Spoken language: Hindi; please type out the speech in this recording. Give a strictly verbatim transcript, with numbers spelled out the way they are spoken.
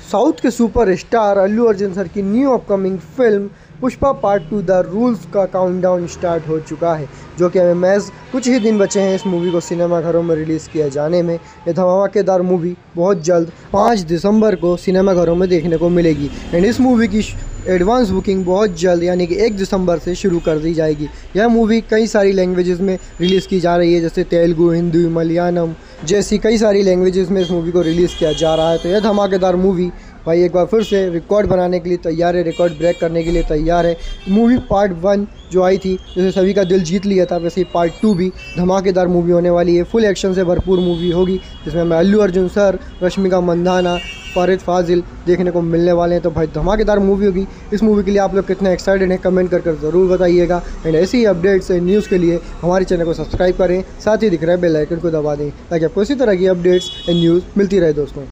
साउथ के super star Allu Arjun sir की new upcoming film Pushpa part two the rules का काउंटडाउन स्टार्ट हो चुका है, जो कि हमें महज कुछ ही दिन बचे हैं इस मूवी को सिनेमाघरों में रिलीज़ किया जाने में। ये धमाकेदार मूवी बहुत जल्द पाँच दिसंबर को सिनेमाघरों में देखने को मिलेगी एंड इस मूवी की एडवांस बुकिंग बहुत जल्द यानी कि एक दिसंबर से शुरू कर दी जाएगी। यह मूवी कई सारी लैंग्वेजेस में रिलीज़ की जा रही है, जैसे तेलुगु, हिंदी, मलयालम जैसी कई सारी लैंग्वेजेस में इस मूवी को रिलीज़ किया जा रहा है। तो यह धमाकेदार मूवी भाई एक बार फिर से रिकॉर्ड बनाने के लिए तैयार है, रिकॉर्ड ब्रेक करने के लिए तैयार है। मूवी पार्ट वन जो आई थी, जैसे सभी का दिल जीत लिया था, वैसे ही पार्ट टू भी धमाकेदार मूवी होने वाली है। फुल एक्शन से भरपूर मूवी होगी, जिसमें हमें अल्लू अर्जुन सर, रश्मिका मंदाना, फरहद फाजिल देखने को मिलने वाले हैं। तो भाई धमाकेदार मूवी होगी। इस मूवी के लिए आप लोग कितने एक्साइटेड हैं कमेंट कर कर ज़रूर बताइएगा एंड ऐसी ही अपडेट्स एंड न्यूज़ के लिए हमारे चैनल को सब्सक्राइब करें, साथ ही दिख रहे बेल आइकन को दबा दें ताकि आपको इसी तरह की अपडेट्स एंड न्यूज़ मिलती रहे दोस्तों।